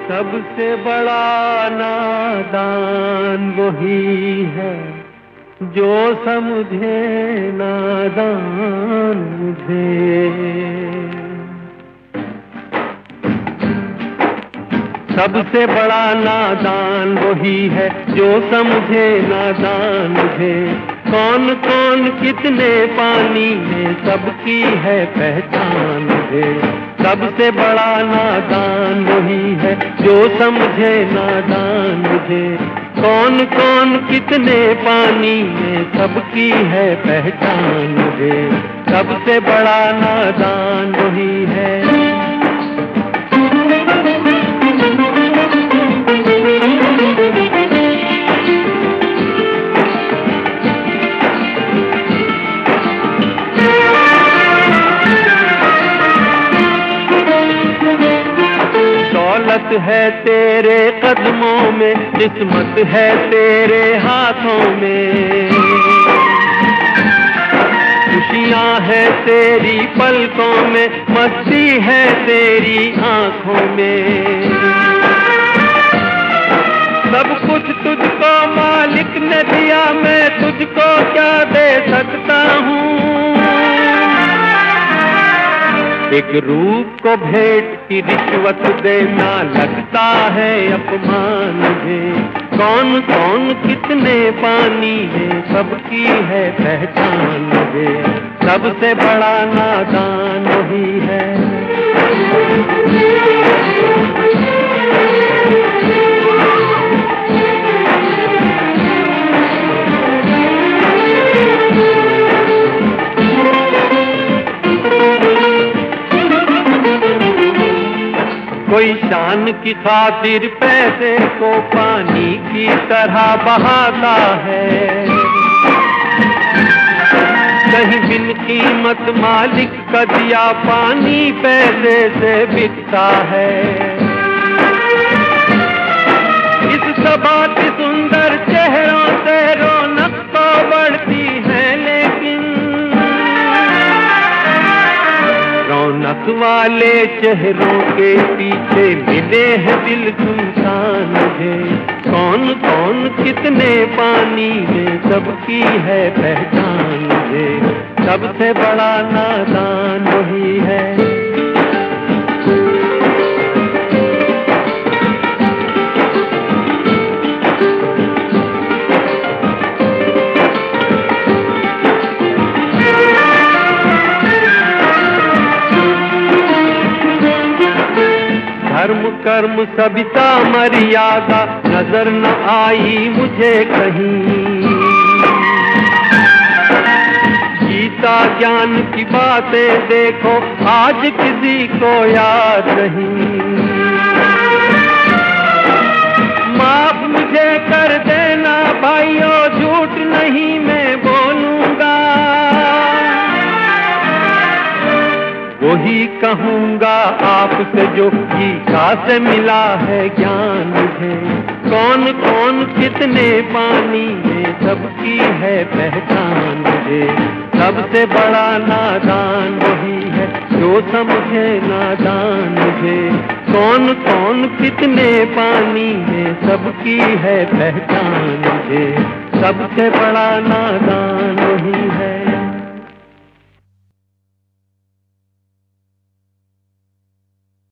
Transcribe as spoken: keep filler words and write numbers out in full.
सबसे बड़ा नादान वही है जो समझे नादान मुझे। सबसे बड़ा नादान वही है जो समझे नादान मुझे। कौन कौन कितने पानी में सबकी है पहचान मुझे। सबसे बड़ा नादान वही है जो समझे नादान मुझे। कौन कौन कितने पानी में सबकी है पहचान मुझे। सबसे बड़ा नादान वही है। दौलत है तेरे कदमों में, किस्मत है तेरे हाथों में। खुशियाँ है तेरी पलकों में, मस्ती है तेरी आँखों में। सब कुछ तुझको मालिक ने दिया, मैं तुझको क्या दे सकता हूँ। एक रूप को भेंट की रिश्वत देना लगता है अपमान मुझे। कौन कौन कितने पानी है सबकी है पहचान मुझे। सबसे बड़ा नादान वही है। कोई शान की खातिर पैसे को पानी की तरह बहाता है। कहीं बिन कीमत मालिक का दिया पानी पैसे से बिकता है। इस सभा की सुंदर चेहरों से रौनक तो बढ़ती है, लेकिन रौनक वाले चेहरों के पीछे मिले हैं दिल सुनसान मुझे। कौन कौन कितने पानी में सबकी है पहचान मुझे। सबसे बड़ा नादान वही है। धर्म कर्म सविता मर्यादा नजर न आई मुझे कहीं। गीता ज्ञान की बातें देखो आज किसी को याद नहीं। माफ मुझे कर देना भाइयों, झूठ नहीं मैं बोलूंगा। वही कहूँगा आपसे जो गीता से मिला है ज्ञान मुझे। कौन कौन कितने पानी में सबकी है पहचान मुझे। सबसे बड़ा नादान वही है जो समझे नादान मुझे। कौन कौन कितने पानी में सबकी है पहचान मुझे। सबसे बड़ा नादान वही है।